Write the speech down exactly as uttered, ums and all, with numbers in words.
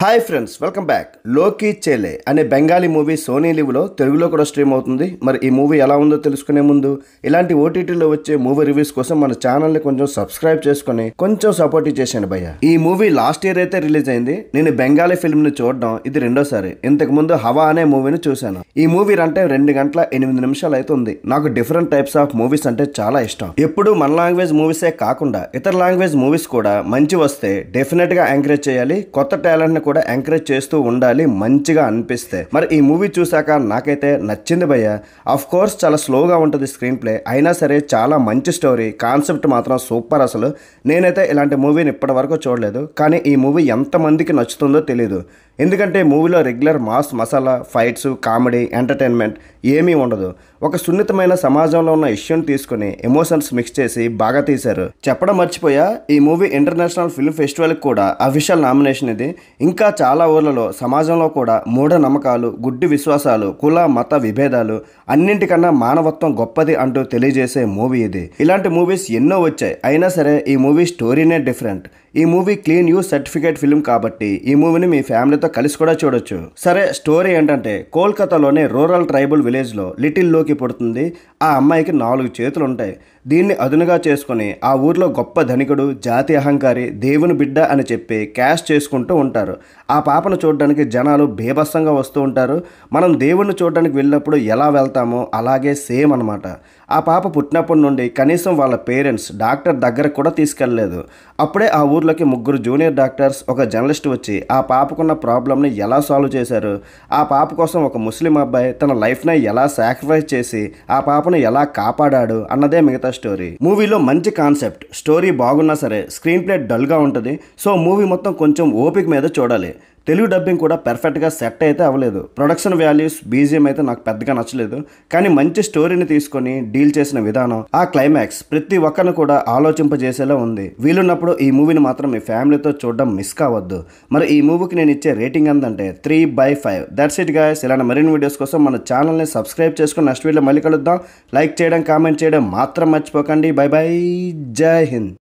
Hi friends, welcome back. లోకి చేలే అనే Bengali movie Sony లివ్లో తెలుగులో కూడా స్ట్రీమ్ అవుతుంది. మరి ఈ మూవీ ఎలా ఉందో తెలుసుకునే ముందు ఇలాంటి ఓటీటీలో వచ్చే మూవీ రివ్యూస్ కోసం మన ఛానల్ని కొంచెం సబ్స్క్రైబ్ చేసుకుని కొంచెం సపోర్ట్ చేశాను భయ్య. ఈ మూవీ లాస్ట్ ఇయర్ అయితే రిలీజ్ అయింది. నేను బెంగాలీ ఫిల్మ్ని చూడడం ఇది రెండోసారి. ఇంతకు ముందు హవా అనే మూవీని చూశాను. ఈ మూవీ అంటే రెండు గంటల ఎనిమిది నిమిషాలు అవుతుంది. నాకు డిఫరెంట్ టైప్స్ ఆఫ్ మూవీస్ అంటే చాలా ఇష్టం. ఎప్పుడు మన లాంగ్వేజ్ మూవీసే కాకుండా ఇతర లాంగ్వేజ్ మూవీస్ కూడా మంచి వస్తే డెఫినెట్ గా ఎంకరేజ్ చేయాలి. కొత్త టాలెంట్ ని కూడా ఎంకరేజ్ చేస్తూ ఉండాలి మంచిగా అనిపిస్తే. మరి ఈ మూవీ చూసాక నాకైతే నచ్చింది భయ్య. ఆఫ్ కోర్స్ చాలా స్లోగా ఉంటుంది స్క్రీన్ ప్లే, అయినా సరే చాలా మంచి స్టోరీ, కాన్సెప్ట్ మాత్రం సూపర్. అసలు నేనైతే ఇలాంటి మూవీని ఇప్పటి వరకు చూడలేదు. కానీ ఈ మూవీ ఎంతమందికి నచ్చుతుందో తెలియదు. ఎందుకంటే మూవీలో regular mass masala, fights, comedy, entertainment ఏమీ ఉండదు. ఒక సున్నితమైన సమాజంలో ఉన్న ఇష్యూని తీసుకుని ఎమోషన్స్ మిక్స్ చేసి బాగా తీశారు. చెప్పడం మర్చిపోయా, ఈ మూవీ ఇంటర్నేషనల్ ఫిల్మ్ ఫెస్టివల్కి కూడా అఫీషియల్ నామినేషన్ ఇది. ఇంకా చాలా ఊర్లలో సమాజంలో కూడా మూఢనమ్మకాలు, గుడ్డి విశ్వాసాలు, కుల మత విభేదాలు అన్నింటికన్నా మానవత్వం గొప్పది అంటూ తెలియజేసే మూవీ ఇది. ఇలాంటి మూవీస్ ఎన్నో వచ్చాయి, అయినా సరే ఈ మూవీ స్టోరీనే డిఫరెంట్. ఈ movie clean U certificate film కాబట్టి ఈ మూవీని మీ ఫ్యామిలీతో కలిసి కూడా చూడొచ్చు. సరే, స్టోరీ ఏంటంటే కోల్కతాలోని రూరల్ ట్రైబల్ విలేజ్లో లిటిల్ లోకి పుడుతుంది. ఆ అమ్మాయికి నాలుగు చేతులు ఉంటాయి. దీన్ని అదునుగా చేసుకుని ఆ ఊర్లో గొప్ప ధనికుడు, జాతి అహంకారి, దేవుని బిడ్డ అని చెప్పి క్యాష్ చేసుకుంటూ ఉంటారు. ఆ పాపను చూడడానికి జనాలు బేభత్సంగా వస్తూ ఉంటారు. మనం దేవుణ్ణి చూడడానికి వెళ్ళినప్పుడు ఎలా వెళ్తామో అలాగే సేమ్ అనమాట. ఆ పాప పుట్టినప్పటి నుండి కనీసం వాళ్ళ పేరెంట్స్ డాక్టర్ దగ్గరకు కూడా తీసుకెళ్ళలేదు. అప్పుడే ఆ ఊర్లోకి ముగ్గురు జూనియర్ డాక్టర్స్, ఒక జర్నలిస్ట్ వచ్చి ఆ పాపకున్న ప్రాబ్లమ్ని ఎలా సాల్వ్ చేశారు, ఆ పాప కోసం ఒక ముస్లిం అబ్బాయి తన లైఫ్ని ఎలా సాక్రిఫైస్ చేసి ఆ పాపను ఎలా కాపాడాడు అన్నదే మిగతా స్టోరీ. మూవీలో మంచి కాన్సెప్ట్, స్టోరీ బాగున్నా సరే స్క్రీన్ ప్లే డల్గా ఉంటుంది. సో మూవీ మొత్తం కొంచెం ఓపిక మీద చూడాలి. తెలుగు డబ్బింగ్ కూడా పర్ఫెక్ట్గా సెట్ అయితే అవ్వలేదు. ప్రొడక్షన్ వాల్యూస్, బీజిఎం అయితే నాకు పెద్దగా నచ్చలేదు. కానీ మంచి స్టోరీని తీసుకొని డీల్ చేసిన విధానం, ఆ క్లైమాక్స్ ప్రతి ఒక్కరిని కూడా ఆలోచింపజేసేలా ఉంది. వీలున్నప్పుడు ఈ మూవీని మాత్రం మీ ఫ్యామిలీతో చూడడం మిస్ కావద్దు. మరి ఈ మూవీకి నేను ఇచ్చే రేటింగ్ ఎంతంటే three by five. That's it guys. ఇలాంటి మరిన్ని వీడియోస్ కోసం మన ఛానల్ని సబ్స్క్రైబ్ చేసుకుని నెక్స్ట్ వీడియో మళ్ళీ కలుద్దాం. లైక్ చేయడం, కామెంట్ చేయడం మాత్రం మర్చిపోకండి. బై బై, జై హింద్.